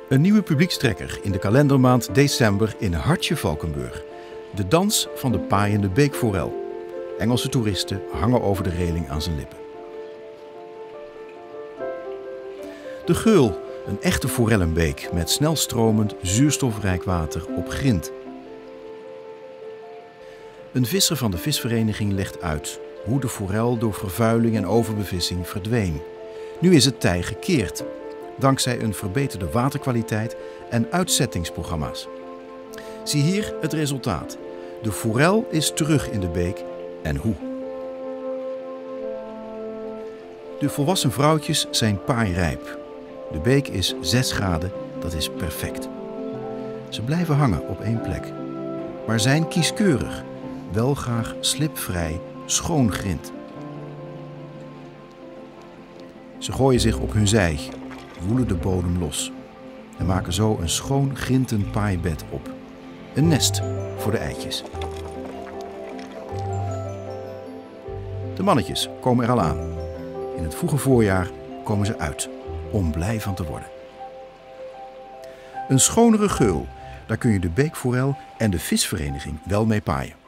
Een nieuwe publiekstrekker in de kalendermaand december in Hartje Valkenburg. De dans van de paaiende beekforel. Engelse toeristen hangen over de reling aan zijn lippen. De Geul, een echte forellenbeek met snelstromend, zuurstofrijk water op grind. Een visser van de visvereniging legt uit hoe de forel door vervuiling en overbevissing verdween. Nu is het tij gekeerd, dankzij een verbeterde waterkwaliteit en uitzettingsprogramma's. Zie hier het resultaat. De forel is terug in de beek en hoe. De volwassen vrouwtjes zijn paairijp. De beek is 6 graden, dat is perfect. Ze blijven hangen op één plek, maar zijn kieskeurig, wel graag slipvrij, schoon grind. Ze gooien zich op hun zij, woelen de bodem los en maken zo een schoon grinten paaibed op. Een nest voor de eitjes. De mannetjes komen er al aan. In het vroege voorjaar komen ze uit, om blij van te worden. Een schonere geul, daar kun je de beekforel en de visvereniging wel mee paaien.